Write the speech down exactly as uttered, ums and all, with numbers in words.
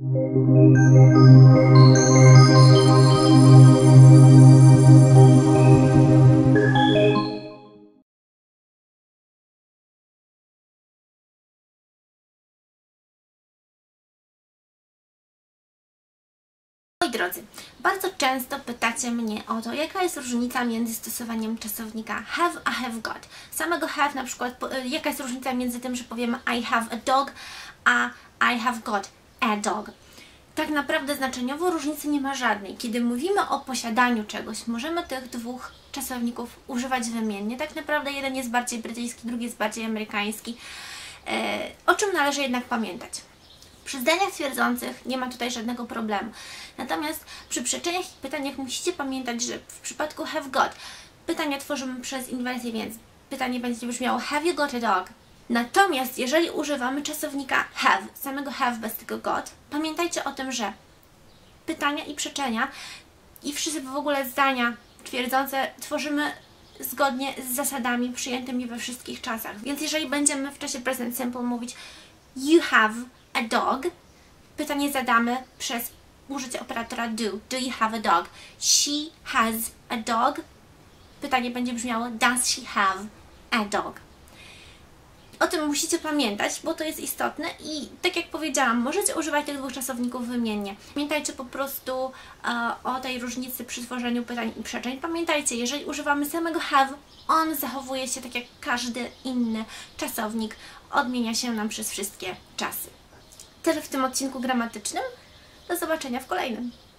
Moi drodzy, bardzo często pytacie mnie o to, jaka jest różnica między stosowaniem czasownika have a have got. Samego have na przykład, jaka jest różnica między tym, że powiemy I have a dog, a I have got a dog. Tak naprawdę znaczeniowo różnicy nie ma żadnej. Kiedy mówimy o posiadaniu czegoś, możemy tych dwóch czasowników używać wymiennie. Tak naprawdę jeden jest bardziej brytyjski, drugi jest bardziej amerykański. E, o czym należy jednak pamiętać? Przy zdaniach twierdzących nie ma tutaj żadnego problemu. Natomiast przy przeczeniach i pytaniach musicie pamiętać, że w przypadku have got pytania tworzymy przez inwersję, więc pytanie będzie brzmiało have you got a dog? Natomiast jeżeli używamy czasownika have, samego have bez tego got, pamiętajcie o tym, że pytania i przeczenia i wszystkie w ogóle zdania twierdzące tworzymy zgodnie z zasadami przyjętymi we wszystkich czasach. Więc jeżeli będziemy w czasie present simple mówić you have a dog, pytanie zadamy przez użycie operatora do. Do you have a dog? She has a dog. Pytanie będzie brzmiało does she have a dog? O tym musicie pamiętać, bo to jest istotne i tak jak powiedziałam, możecie używać tych dwóch czasowników wymiennie. Pamiętajcie po prostu uh, o tej różnicy przy tworzeniu pytań i przeczeń. Pamiętajcie, jeżeli używamy samego have, on zachowuje się tak jak każdy inny czasownik, odmienia się nam przez wszystkie czasy. Tyle w tym odcinku gramatycznym. Do zobaczenia w kolejnym.